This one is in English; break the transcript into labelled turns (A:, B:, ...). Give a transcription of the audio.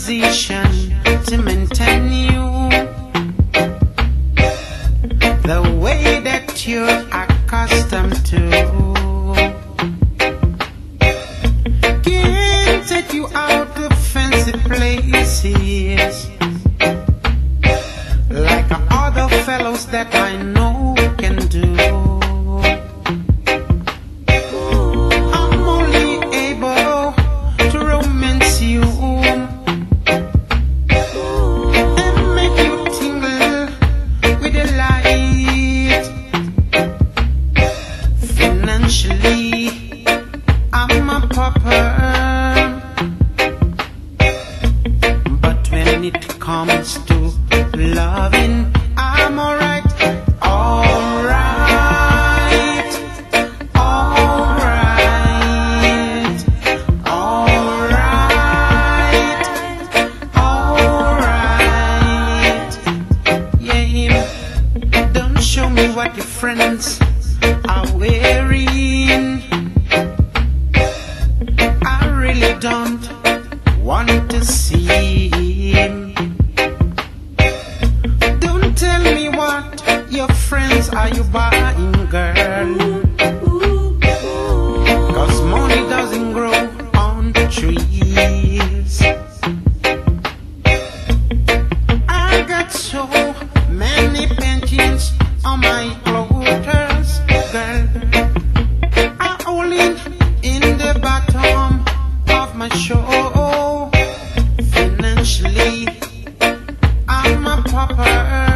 A: position to maintain you the way that you're accustomed to. Can't take you out to fancy places like other fellows that I know can do. I'm only able to romance you and make you tingle with delight. Financially, I'm a pauper, but when it comes to loving, I'm alright, alright, alright, alright, alright. Yeah, don't show me what your friends are wearing. I really don't want to see him. Don't tell me what your friends are you buying, girl, 'cause money doesn't grow on trees. I got so many paintings on my clothes, girl. I only in the bottom of my show. Financially, I'm a pauper.